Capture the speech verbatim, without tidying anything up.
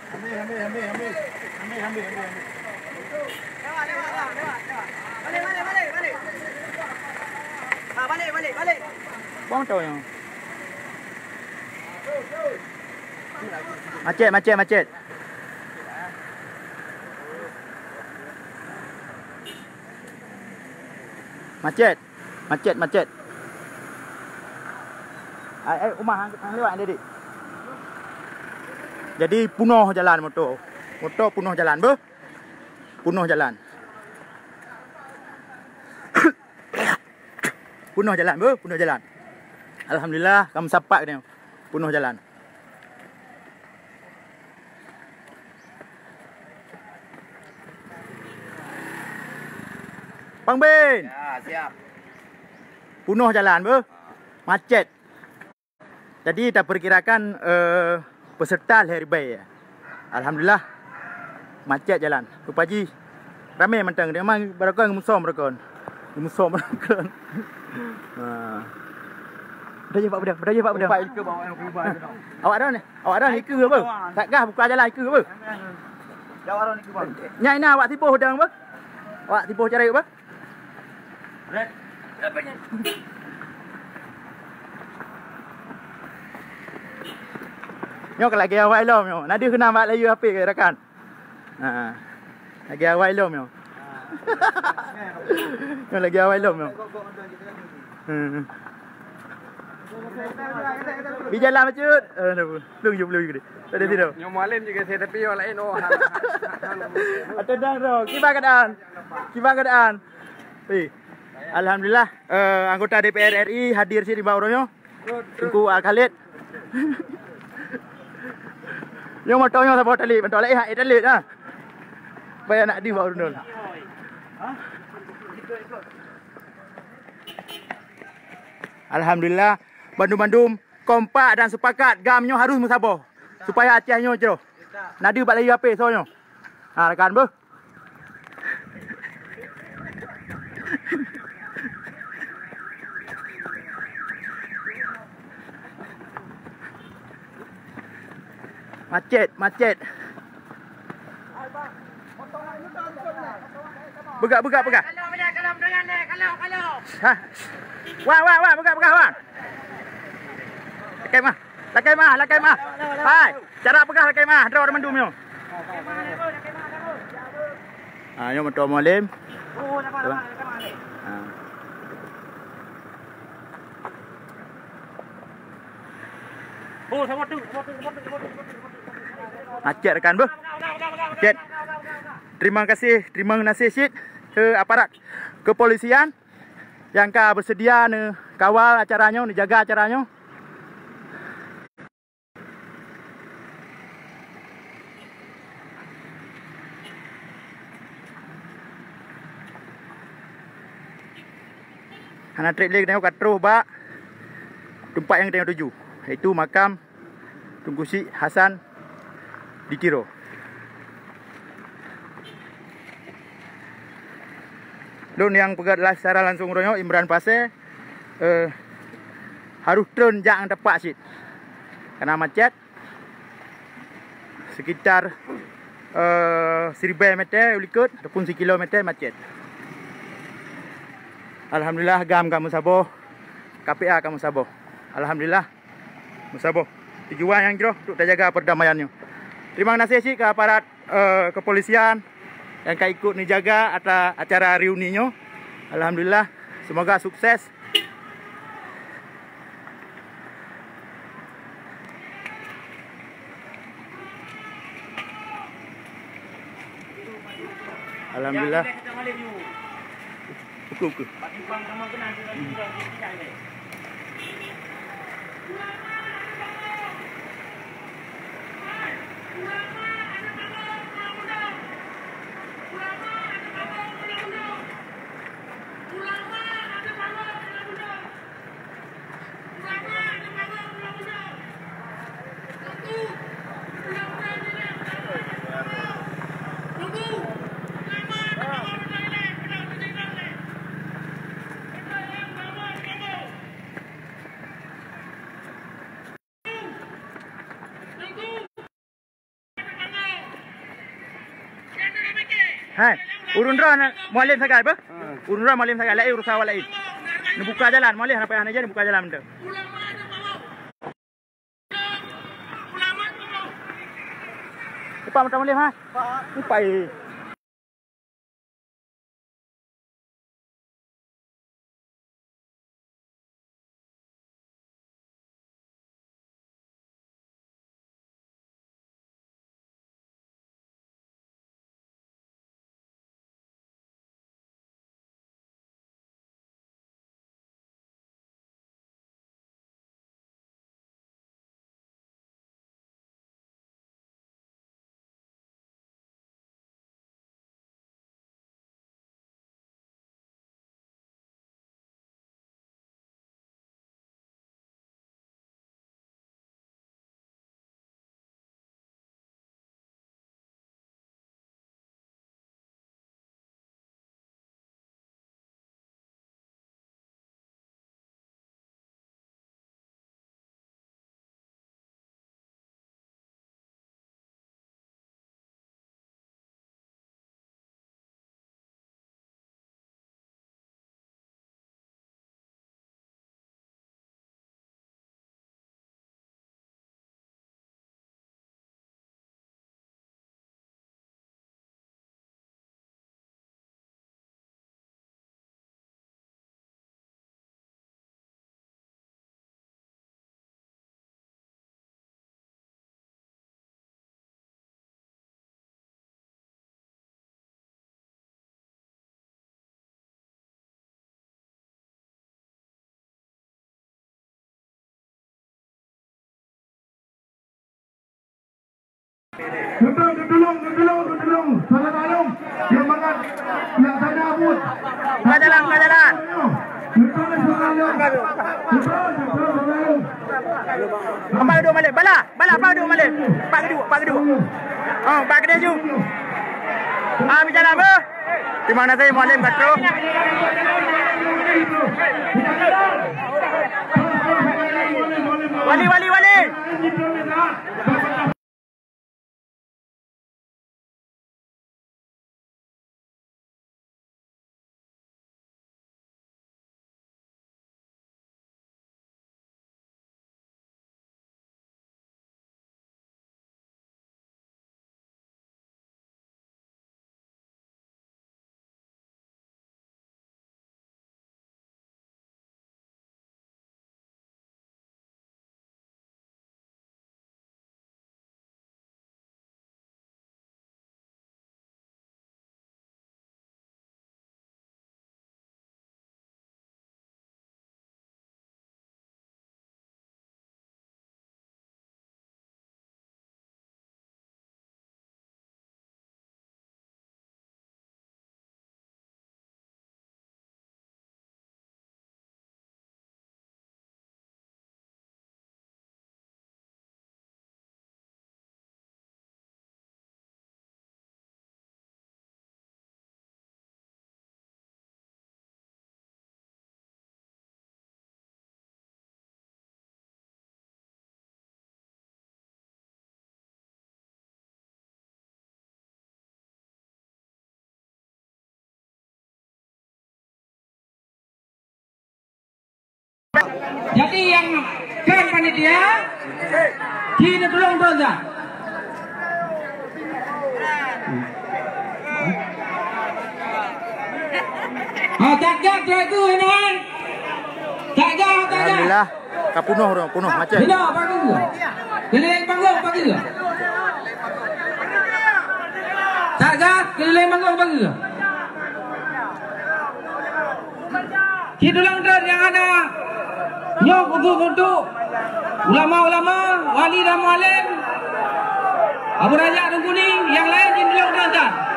Ambil, ambil, ambil, ambil. Ambil, ambil, ambil, ambil. Lewat, lewat, lewat, lewat. Balik, balik, balik, balik. Ah, balik, balik, balik. Buang tau yang. Macet, macet, macet. Macet. Macet, macet. Ai, ai, Umar hang, hang lewat dia, Dik. Jadi penuh jalan motor. Motor penuh jalan, ber. Penuh jalan. Penuh jalan, ber. Penuh jalan. Alhamdulillah, kamu sapak ni. Penuh jalan. Bang Ben. Ya, siap. Penuh jalan, ber. Macet. Jadi kita perkirakan uh, peserta hari baik. Alhamdulillah. Macet jalan. Rupaji ramai mentang dia memang berakon musuh mereka. Musuh mereka. Ha. Berdaya pak budak, berdaya pak budak. Pak ikut bawa yang kubah tu. Awak dah ni. Awak dah ikut apa? Tak gah buka jalan ikut apa? Jawab orang ni kubah. Nyai ni awak tipu hudang apa? Awak tipu cara apa? Red. Apa ni? Nyok lagi awak ilom nyok. Nadi kena mak layu H P ke rakan. Ha. Lagi awak ilom nyok. Nyok lagi awak ilom nyok. Hmm. Bijalah macut. Eh, belum jumpa belum juga. Tadi tidak. Nyom Malim juga saya tapi orang lain oh. Atau dah ro. Gimana keadaan? Gimana keadaan? Eh. Alhamdulillah, uh, anggota D P R R I hadir sini bawahnya. Tunggu Al Khalid. Yang motornya saya bawa tali, bentar lagi hak tali dah. Bayar nak di bawah dulu. Alhamdulillah, bandum-bandum kompak dan sepakat gamnya harus musabah supaya hati-hatinya je. Nadi bak lagi H P soalnya. Ha rekan ber. Macet, macet. Begak, begak, begak. Kalau bila kalau dengan ni, kalau kalau. Ha. Wah, wah, wah, begak, begak, wah. Lakai mah. Lakai mah, lakai mah. Hai, cara pegah lakai mah, draw mendum yo. Ah, yo motor Malim. Oh, dapat, dapat, dapat. Ha. Oh, sama tu, sama tu, sama tu, sama tu. Macet rekan ber. Macet. Terima kasih, terima kasih Syed ke aparat kepolisian yang ka bersedia ne kawal acaranya, ne jaga acaranya. Hana trip lagi tengok kat terus bak tempat yang kita tuju, iaitu makam Tunku Syed Hasan di Tiro. Lun yang pegat secara langsung ronyo Imran Pasir eh, harus turun jangan tepat Syed karena macet sekitar eh, seribu meter ulikut ataupun sekilometer macet. Alhamdulillah gam kamu sabar, K P A kamu sabar. Alhamdulillah musabah. Tujuan yang jauh untuk terjaga perdamaiannya. Terima kasih Syed ke aparat uh, kepolisian yang kau ikut ni jaga atas acara reuninya. Alhamdulillah, semoga sukses. Alhamdulillah. Okey okey. Hai, urun drone mualim sagai apa? Urun drone mualim sagai lain urusan awak lain. Ni buka jalan mualim apa yang aja ni buka jalan benda. Cepat macam mualim ha? Cepat. Betul, tolong, tolong, tolong. Salah tolong. Yang mana yang sana abut. Buka jalan, buka jalan. Betul, tolong. Betul, tolong. Apa duduk balik? Bala, bala apa duduk balik? Pak kedua, pak kedua. Oh, pak kedua ju. Ah, berjalan apa? Di mana saya mualim katro? Wali, wali, wali. Jadi yang kan panitia, kini tolong saja. Ah, jaga tu ini. Jaga, jaga. Alhamdulillah, kau punuh orang, punuh macam. Tidak, pagi ke? Keliling panggung pagi ke? Jaga, keliling panggung pagi ke? Kita tolong yang ada. Nyok untuk-untuk ulama-ulama, wali dan mualim, Abu Raja dan Kuning, yang lain di dalam kerajaan.